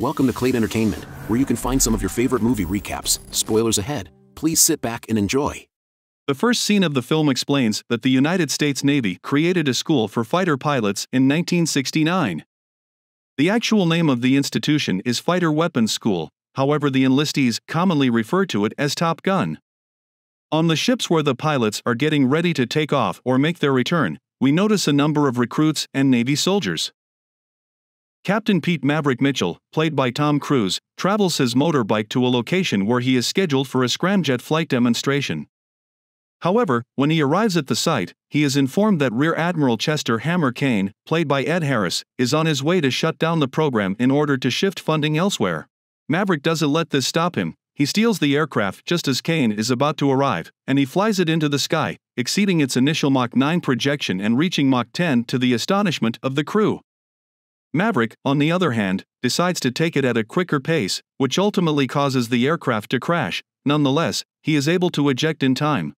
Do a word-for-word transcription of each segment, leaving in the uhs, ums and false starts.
Welcome to Claed Entertainment, where you can find some of your favorite movie recaps. Spoilers ahead. Please sit back and enjoy. The first scene of the film explains that the United States Navy created a school for fighter pilots in nineteen sixty-nine. The actual name of the institution is Fighter Weapons School, however the enlistees commonly refer to it as Top Gun. On the ships where the pilots are getting ready to take off or make their return, we notice a number of recruits and Navy soldiers. Captain Pete Maverick Mitchell, played by Tom Cruise, travels his motorbike to a location where he is scheduled for a scramjet flight demonstration. However, when he arrives at the site, he is informed that Rear Admiral Chester Hammer Kane, played by Ed Harris, is on his way to shut down the program in order to shift funding elsewhere. Maverick doesn't let this stop him. He steals the aircraft just as Kane is about to arrive, and he flies it into the sky, exceeding its initial Mach nine projection and reaching Mach ten to the astonishment of the crew. Maverick, on the other hand, decides to take it at a quicker pace, which ultimately causes the aircraft to crash. Nonetheless, he is able to eject in time.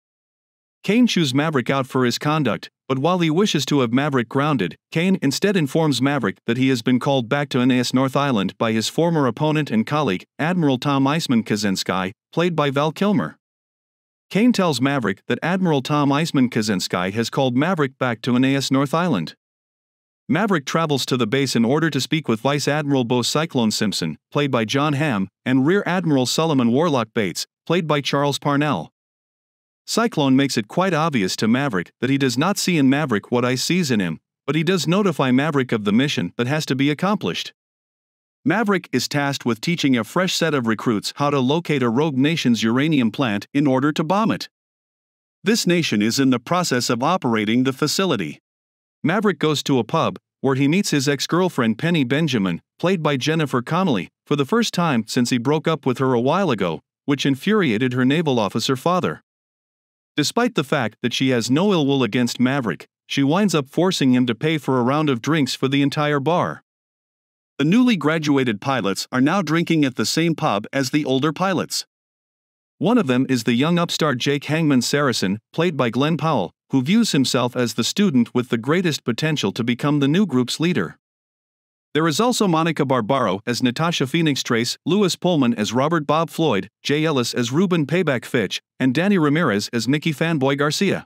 Kane chews Maverick out for his conduct, but while he wishes to have Maverick grounded, Kane instead informs Maverick that he has been called back to N A S North Island by his former opponent and colleague, Admiral Tom Iceman Kaczynski, played by Val Kilmer. Kane tells Maverick that Admiral Tom Iceman Kaczynski has called Maverick back to N A S North Island. Maverick travels to the base in order to speak with Vice Admiral Bo Cyclone Simpson, played by John Hamm, and Rear Admiral Solomon Warlock Bates, played by Charles Parnell. Cyclone makes it quite obvious to Maverick that he does not see in Maverick what Ice sees in him, but he does notify Maverick of the mission that has to be accomplished. Maverick is tasked with teaching a fresh set of recruits how to locate a rogue nation's uranium plant in order to bomb it. This nation is in the process of operating the facility. Maverick goes to a pub, where he meets his ex-girlfriend Penny Benjamin, played by Jennifer Connelly, for the first time since he broke up with her a while ago, which infuriated her naval officer father. Despite the fact that she has no ill will against Maverick, she winds up forcing him to pay for a round of drinks for the entire bar. The newly graduated pilots are now drinking at the same pub as the older pilots. One of them is the young upstart Jake Hangman Saracen, played by Glenn Powell, who views himself as the student with the greatest potential to become the new group's leader. There is also Monica Barbaro as Natasha Phoenix Trace, Louis Pullman as Robert Bob Floyd, Jay Ellis as Ruben Payback Fitch, and Danny Ramirez as Mickey Fanboy Garcia.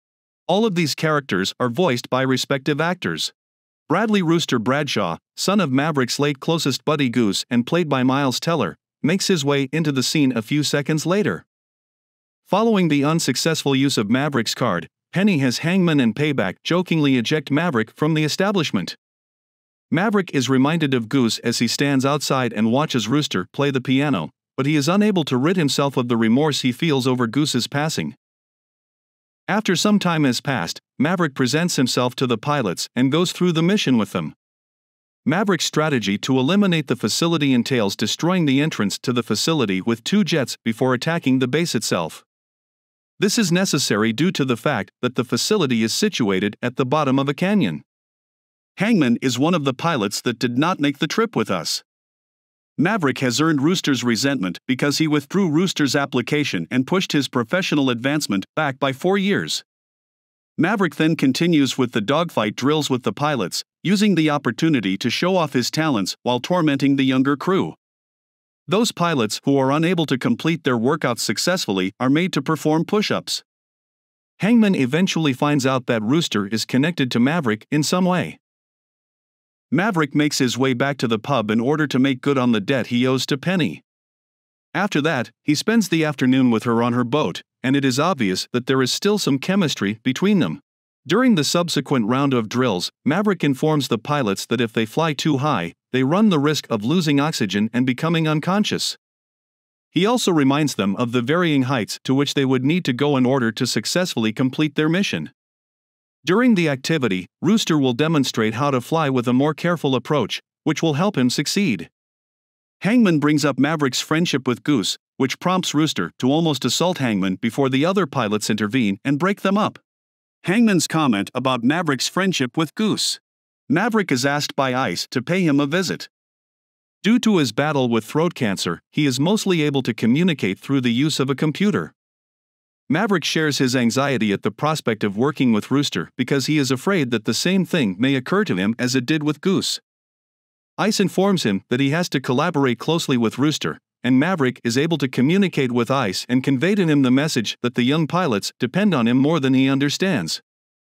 All of these characters are voiced by respective actors. Bradley Rooster Bradshaw, son of Maverick's late closest buddy Goose and played by Miles Teller, makes his way into the scene a few seconds later. Following the unsuccessful use of Maverick's card, Penny has Hangman and Payback jokingly eject Maverick from the establishment. Maverick is reminded of Goose as he stands outside and watches Rooster play the piano, but he is unable to rid himself of the remorse he feels over Goose's passing. After some time has passed, Maverick presents himself to the pilots and goes through the mission with them. Maverick's strategy to eliminate the facility entails destroying the entrance to the facility with two jets before attacking the base itself. This is necessary due to the fact that the facility is situated at the bottom of a canyon. Hangman is one of the pilots that did not make the trip with us. Maverick has earned Rooster's resentment because he withdrew Rooster's application and pushed his professional advancement back by four years. Maverick then continues with the dogfight drills with the pilots, using the opportunity to show off his talents while tormenting the younger crew. Those pilots who are unable to complete their workouts successfully are made to perform push-ups. Hangman eventually finds out that Rooster is connected to Maverick in some way. Maverick makes his way back to the pub in order to make good on the debt he owes to Penny. After that, he spends the afternoon with her on her boat, and it is obvious that there is still some chemistry between them. During the subsequent round of drills, Maverick informs the pilots that if they fly too high, they run the risk of losing oxygen and becoming unconscious. He also reminds them of the varying heights to which they would need to go in order to successfully complete their mission. During the activity, Rooster will demonstrate how to fly with a more careful approach, which will help him succeed. Hangman brings up Maverick's friendship with Goose, which prompts Rooster to almost assault Hangman before the other pilots intervene and break them up. Hangman's comment about Maverick's friendship with Goose. Maverick is asked by Ice to pay him a visit. Due to his battle with throat cancer, he is mostly able to communicate through the use of a computer. Maverick shares his anxiety at the prospect of working with Rooster because he is afraid that the same thing may occur to him as it did with Goose. Ice informs him that he has to collaborate closely with Rooster, and Maverick is able to communicate with Ice and convey to him the message that the young pilots depend on him more than he understands.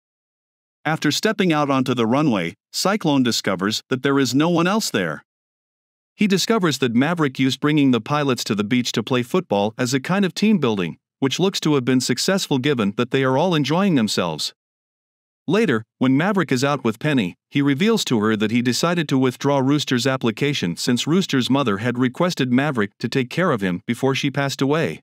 After stepping out onto the runway, Cyclone discovers that there is no one else there. He discovers that Maverick used bringing the pilots to the beach to play football as a kind of team building, which looks to have been successful given that they are all enjoying themselves. Later, when Maverick is out with Penny, he reveals to her that he decided to withdraw Rooster's application since Rooster's mother had requested Maverick to take care of him before she passed away.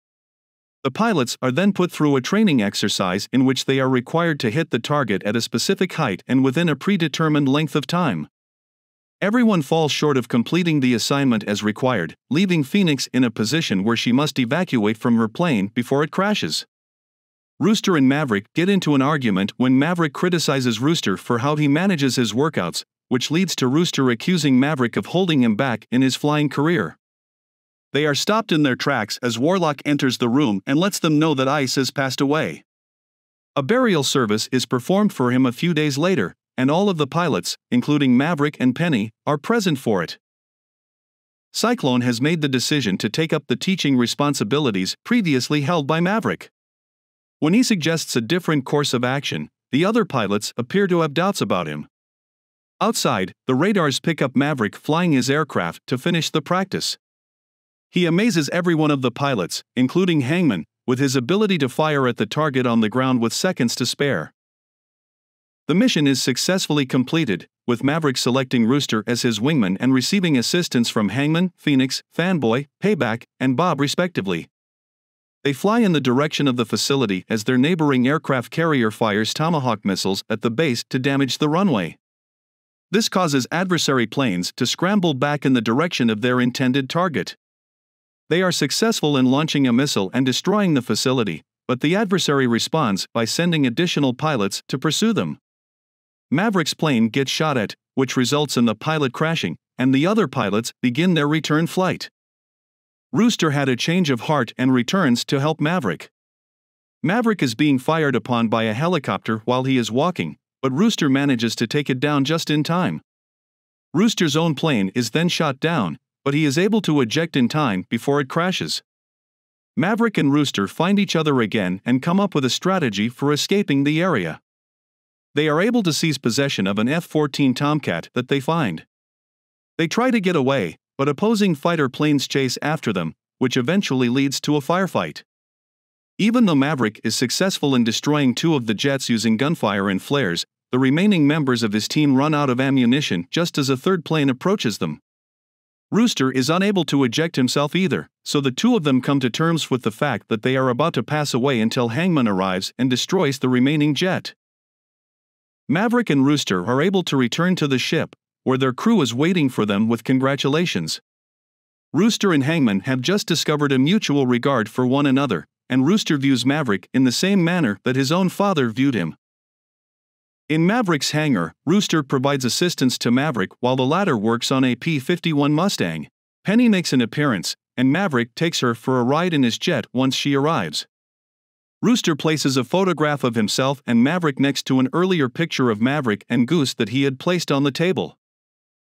The pilots are then put through a training exercise in which they are required to hit the target at a specific height and within a predetermined length of time. Everyone falls short of completing the assignment as required, leaving Phoenix in a position where she must evacuate from her plane before it crashes. Rooster and Maverick get into an argument when Maverick criticizes Rooster for how he manages his workouts, which leads to Rooster accusing Maverick of holding him back in his flying career. They are stopped in their tracks as Warlock enters the room and lets them know that Ice has passed away. A burial service is performed for him a few days later, and all of the pilots, including Maverick and Penny, are present for it. Cyclone has made the decision to take up the teaching responsibilities previously held by Maverick. When he suggests a different course of action, the other pilots appear to have doubts about him. Outside, the radars pick up Maverick flying his aircraft to finish the practice. He amazes every one of the pilots, including Hangman, with his ability to fire at the target on the ground with seconds to spare. The mission is successfully completed, with Maverick selecting Rooster as his wingman and receiving assistance from Hangman, Phoenix, Fanboy, Payback, and Bob respectively. They fly in the direction of the facility as their neighboring aircraft carrier fires Tomahawk missiles at the base to damage the runway. This causes adversary planes to scramble back in the direction of their intended target. They are successful in launching a missile and destroying the facility, but the adversary responds by sending additional pilots to pursue them. Maverick's plane gets shot at, which results in the pilot crashing, and the other pilots begin their return flight. Rooster had a change of heart and returns to help Maverick. Maverick is being fired upon by a helicopter while he is walking, but Rooster manages to take it down just in time. Rooster's own plane is then shot down, but he is able to eject in time before it crashes. Maverick and Rooster find each other again and come up with a strategy for escaping the area. They are able to seize possession of an F fourteen Tomcat that they find. They try to get away, but opposing fighter planes chase after them, which eventually leads to a firefight. Even though Maverick is successful in destroying two of the jets using gunfire and flares, the remaining members of his team run out of ammunition just as a third plane approaches them. Rooster is unable to eject himself either, so the two of them come to terms with the fact that they are about to pass away until Hangman arrives and destroys the remaining jet. Maverick and Rooster are able to return to the ship, where their crew is waiting for them with congratulations. Rooster and Hangman have just discovered a mutual regard for one another, and Rooster views Maverick in the same manner that his own father viewed him. In Maverick's hangar, Rooster provides assistance to Maverick while the latter works on a P fifty-one Mustang. Penny makes an appearance, and Maverick takes her for a ride in his jet once she arrives. Rooster places a photograph of himself and Maverick next to an earlier picture of Maverick and Goose that he had placed on the table.